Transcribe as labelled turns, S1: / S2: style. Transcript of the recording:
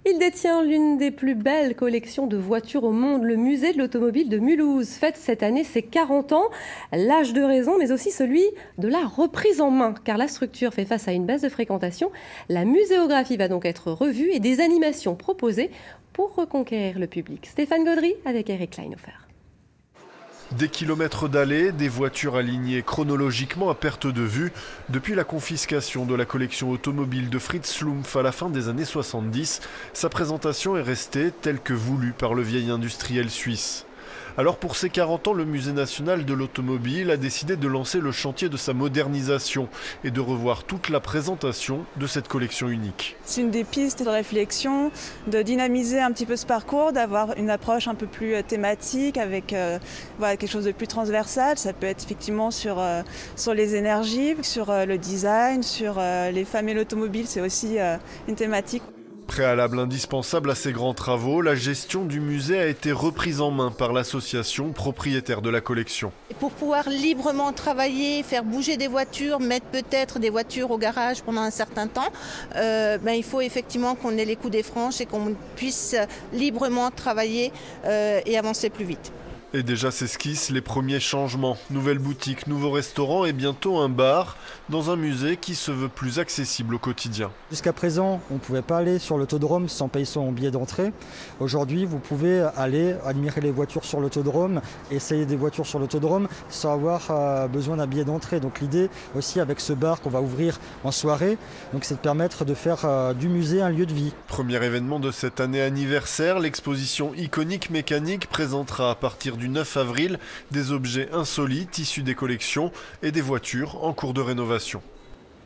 S1: Il détient l'une des plus belles collections de voitures au monde. Le musée de l'automobile de Mulhouse fête cette année ses 40 ans. L'âge de raison, mais aussi celui de la reprise en main, car la structure fait face à une baisse de fréquentation. La muséographie va donc être revue et des animations proposées pour reconquérir le public. Stéphane Gaudry avec Eric Kleinhofer.
S2: Des kilomètres d'allées, des voitures alignées chronologiquement à perte de vue. Depuis la confiscation de la collection automobile de Fritz Schlumpf à la fin des années 70, sa présentation est restée telle que voulue par le vieil industriel suisse. Alors pour ses 40 ans, le Musée national de l'automobile a décidé de lancer le chantier de sa modernisation et de revoir toute la présentation de cette collection unique.
S3: C'est une des pistes de réflexion, de dynamiser un petit peu ce parcours, d'avoir une approche un peu plus thématique avec voilà, quelque chose de plus transversal. Ça peut être effectivement sur les énergies, sur le design, sur les femmes et l'automobile, c'est aussi une thématique.
S2: Préalable indispensable à ces grands travaux, la gestion du musée a été reprise en main par l'association propriétaire de la collection.
S4: Pour pouvoir librement travailler, faire bouger des voitures, mettre peut-être des voitures au garage pendant un certain temps, il faut effectivement qu'on ait les coups des franches et qu'on puisse librement travailler et avancer plus vite.
S2: Et déjà s'esquissent les premiers changements. Nouvelle boutique, nouveau restaurant et bientôt un bar dans un musée qui se veut plus accessible au quotidien.
S5: Jusqu'à présent, on ne pouvait pas aller sur l'autodrome sans payer son billet d'entrée. Aujourd'hui, vous pouvez aller admirer les voitures sur l'autodrome, essayer des voitures sur l'autodrome sans avoir besoin d'un billet d'entrée. Donc l'idée aussi avec ce bar qu'on va ouvrir en soirée, c'est de permettre de faire du musée un lieu de vie.
S2: Premier événement de cette année anniversaire, l'exposition Iconique Mécanique présentera à partir du 9 avril des objets insolites issus des collections et des voitures en cours de rénovation.